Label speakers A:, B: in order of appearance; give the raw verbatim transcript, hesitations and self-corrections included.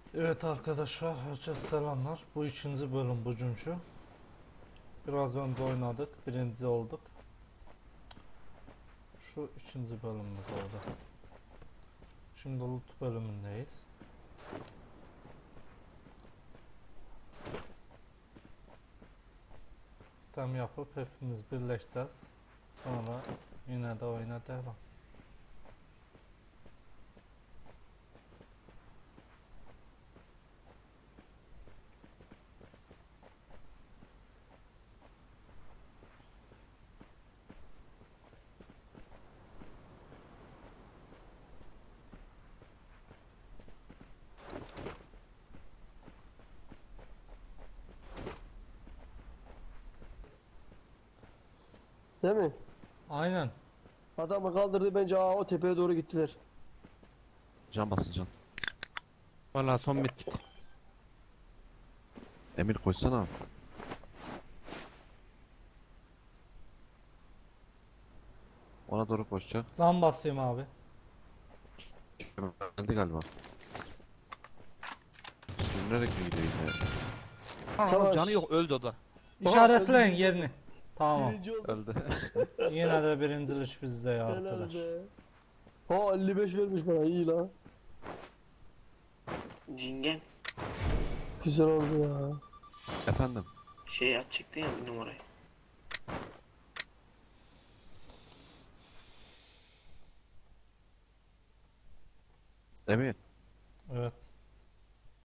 A: Evet arkadaşlar, herkese selamlar. Bu ikinci bölüm bugünkü. Biraz önce oynadık, birinci olduk. Şu ikinci bölümümüz oldu. Şimdi loot bölümündeyiz. Tam yapıp hepimiz birleşeceğiz. Sonra yine de oyuna devam.
B: Değil mi?
A: Aynen.
B: Adamı kaldırdı bence aa, o tepeye doğru gittiler.
C: Can basın can.
D: Vallahi son medkit.
C: Emir koşsana. Ona doğru koşacak.
A: Zam basayım abi.
C: Geldi galiba. Sürünerek mi gidiyor yine?
D: Aa,
B: Savaş.
D: canı yok, öldü o da.
A: İşaretleyin yerini. Tamam.
B: Birinci oldu.
C: Öldü.
A: Yine de birincilik bizde ya
B: Helal
A: arkadaş.
B: be. Ha elli beş vermiş bana, iyi la.
E: Cingen
B: Güzel oldu ya.
C: Efendim.
E: şey at çıktı ya bir numarayı.
C: Emir.
A: Evet.